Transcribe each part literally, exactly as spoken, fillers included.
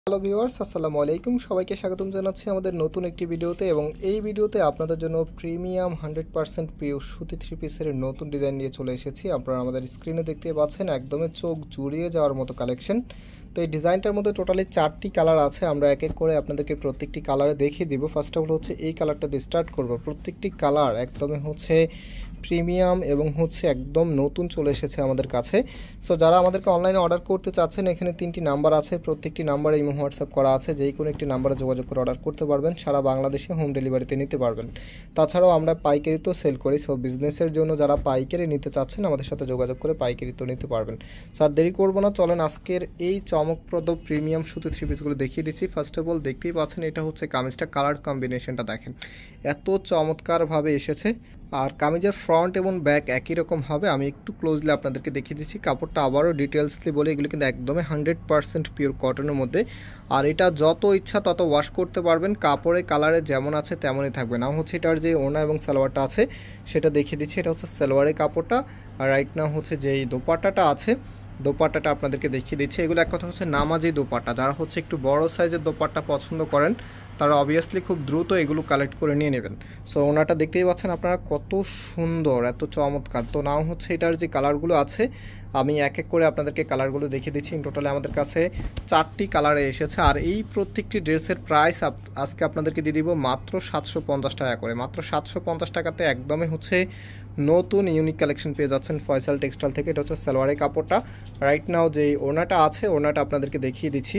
Hello viewers, আসসালামু আলাইকুম। সবাইকে স্বাগতম জানাচ্ছি আমাদের নতুন একটি ভিডিওতে। এবং এই ভিডিওতে আপনাদের জন্য প্রিমিয়াম হান্ড্রেড পার্সেন্ট প্রিয় সুতি থ্রি পিসের নতুন ডিজাইন নিয়ে চলে এসেছি। আপনারা আমাদের স্ক্রিনে দেখতে পাচ্ছেন একদমই চোখ জুড়িয়ে যাওয়ার মতো কালেকশন। তো এই ডিজাইনটার মধ্যে টোটালি চারটি কালার আছে। আমরা এক এক করে আপনাদেরকে প্রত্যেকটি কালারে দেখিয়ে দিব। ফার্স্ট অফ অল হচ্ছে এই কালারটা দিয়ে স্টার্ট করবো। প্রত্যেকটি কালার একদমই হচ্ছে প্রিমিয়াম এবং হচ্ছে একদম নতুন চলে এসেছে আমাদের কাছে। সো যারা আমাদেরকে অনলাইনে অর্ডার করতে চাচ্ছেন, এখানে তিনটি নাম্বার আছে, প্রত্যেকটি নাম্বারে ইমো হোয়াটসঅ্যাপ করা আছে। যেই কোনো একটি নাম্বারে যোগাযোগ করে অর্ডার করতে পারবেন, সারা বাংলাদেশে হোম ডেলিভারিতে নিতে পারবেন। তাছাড়াও আমরা পাইকারিতেও সেল করি। সো বিজনেসের জন্য যারা পাইকারি নিতে চাচ্ছেন, আমাদের সাথে যোগাযোগ করে পাইকারিতেও নিতে পারবেন। সো আর দেরি করবো না, চলেন আজকের এই চমকপ্রদ প্রিমিয়াম সুতি থ্রি পিসগুলো দেখিয়ে দিচ্ছি। ফার্স্ট অফ অল দেখতেই পাচ্ছেন, এটা হচ্ছে কামিজটা, কালার কম্বিনেশনটা দেখেন এত চমৎকারভাবে এসেছে। আর কামিজের ফ্রন্ট এবং ব্যাক একই রকম হবে। আমি একটু ক্লোজলি আপনাদেরকে দেখিয়ে দিচ্ছি কাপড়টা আবারও ডিটেলসলি বলে, এগুলো কিন্তু একদমই হান্ড্রেড পার্সেন্ট পিওর কটনের মধ্যে। আর এটা যত ইচ্ছা তত ওয়াশ করতে পারবেন, কাপড়ে কালারে যেমন আছে তেমনই থাকবে। না হচ্ছে এটার যে ওড়না এবং সালোয়ারটা আছে সেটা দেখিয়ে দিচ্ছি। এটা হচ্ছে সালোয়ারের কাপড়টা। আর রাইট না হচ্ছে যেই দোপাট্টাটা আছে, দোপাট্টাটা আপনাদেরকে দেখিয়ে দিচ্ছি। এগুলো এক কথা হচ্ছে নামাজি দোপাট্টা। যারা হচ্ছে একটু বড় সাইজের দোপাট্টা পছন্দ করেন, তারা অবভিয়াসলি খুব দ্রুত এগুলো কালেক্ট করে নিয়ে নেবেন। সো ওনাটা দেখতেই পাচ্ছেন আপনারা কত সুন্দর, এত চমৎকার। তো নাম হচ্ছে এটার যে কালারগুলো আছে, আমি এক এক করে আপনাদেরকে কালারগুলো দেখিয়ে দিচ্ছি। টোটালি আমাদের কাছে চারটি কালারে এসেছে। আর এই প্রত্যেকটি ড্রেসের প্রাইস আজকে আপনাদেরকে দিয়ে দিব মাত্র সাতশো পঞ্চাশ টাকা করে। মাত্র সাতশো পঞ্চাশ টাকাতে একদমই হচ্ছে নতুন ইউনিক কালেকশন পেয়ে যাচ্ছেন ফয়সাল টেক্সটাইল থেকে। এটা হচ্ছে সালোয়ারের কাপড়টা। রাইট নাও যে ওড়নাটা আছে, ওড়নাটা আপনাদেরকে দেখিয়ে দিচ্ছি।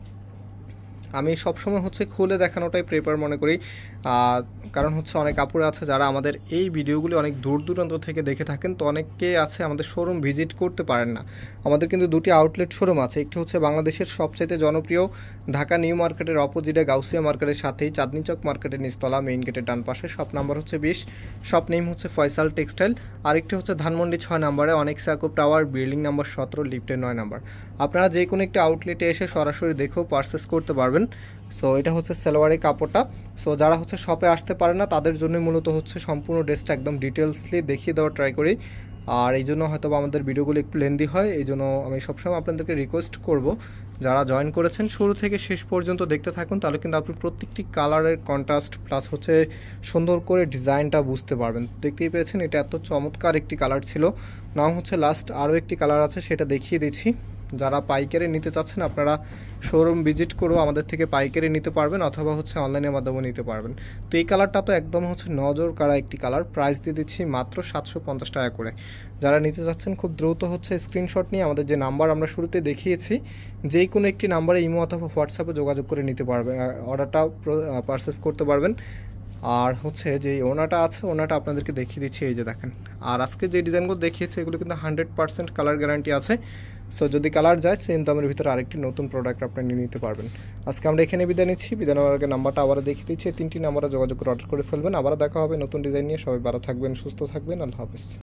আমি সবসময় হচ্ছে খুলে দেখানোটাই প্রেফার মনে করি, কারণ হচ্ছে অনেক কাপড় আছে যারা আমাদের এই ভিডিওগুলি অনেক দূর দূরান্ত থেকে দেখে থাকেন। তো অনেকে আছে আমাদের শোরুম ভিজিট করতে পারেন না। আমাদের কিন্তু দুটি আউটলেট শোরুম আছে। একটি হচ্ছে বাংলাদেশের সবচাইতে জনপ্রিয় ঢাকা নিউ মার্কেটের অপোজিটে গাউসিয়া মার্কেটের সাথেই চাঁদনি চক মার্কেটের নিচতলা মেইন গেটের ডান পাশে, শপ নাম্বার হচ্ছে বিশ, শপ নেম হচ্ছে ফয়সাল টেক্সটাইল। আরেকটি হচ্ছে ধানমন্ডি ছয় নাম্বারে অনেক সাকুব টাওয়ার, বিল্ডিং নাম্বার সতেরো, লিফটের নয় নাম্বার। আপনারা যে কোনো একটি আউটলেটে এসে সরাসরি দেখেও পারচেস করতে পারবেন। সো এটা হচ্ছে সালোয়ারের কাপড়টা। সো যারা হচ্ছে শপে আসতে পারে না, তাদের জন্য মূলত হচ্ছে সম্পূর্ণ ড্রেসটা একদম ডিটেলসলি দেখিয়ে দেওয়ার ট্রাই করি। আর এই জন্য হয়তো আমাদের ভিডিওগুলো একটু লেন্দি হয়। এই জন্য আমি সবসময় আপনাদেরকে রিকোয়েস্ট করব, যারা জয়েন করেছেন শুরু থেকে শেষ পর্যন্ত দেখতে থাকুন, তাহলে কিন্তু আপনি প্রত্যেকটি কালারের কন্ট্রাস্ট প্লাস হচ্ছে সুন্দর করে ডিজাইনটা বুঝতে পারবেন। দেখতেই পেয়েছেন এটা এত চমৎকার একটি কালার ছিল। নাম হচ্ছে লাস্ট আরও একটি কালার আছে, সেটা দেখিয়ে দিচ্ছি। যারা পাইকারি নিতে চাচ্ছেন, আপনারা শোরুম ভিজিট করেও আমাদের থেকে পাইকারি নিতে পারবেন, অথবা হচ্ছে অনলাইনের মাধ্যমে নিতে পারবেন। তো এই কালারটা তো একদম হচ্ছে নজর কাড়া একটি কালার। প্রাইস দিয়ে দিচ্ছি মাত্র সাতশো পঞ্চাশ টাকা করে। যারা নিতে চাচ্ছেন খুব দ্রুত হচ্ছে স্ক্রিনশট নিয়ে আমাদের যে নাম্বার আমরা শুরুতে দেখিয়েছি, যেই কোনো একটি নাম্বারে ইমো অথবা হোয়াটসঅ্যাপে যোগাযোগ করে নিতে পারবেন, অর্ডারটা পারচেস করতে পারবেন। আর হচ্ছে যে ওনাটা আছে, ওনাটা আপনাদেরকে দেখিয়ে দিচ্ছি, এই যে দেখেন। আর আজকে যে ডিজাইনগুলো দেখিয়েছে এগুলো কিন্তু হান্ড্রেড পার্সেন্ট কালার গ্যারান্টি আছে। সো যদি কালার যায়, সেম দামের ভিতরে আরেকটি নতুন প্রোডাক্ট আপনি নিয়ে নিতে পারবেন। আজকে আমরা এখানে বিদায় নিচ্ছি। বিদায় নেওয়ার আগে নাম্বারটা আবার দেখিয়ে দিচ্ছি, তিনটি নাম্বারে যোগাযোগ করে অর্ডার করে ফেলবেন। আবার দেখা হবে নতুন ডিজাইন নিয়ে। সবাই ভালো থাকবেন, সুস্থ থাকবেন। আল্লাহ হাফেজ।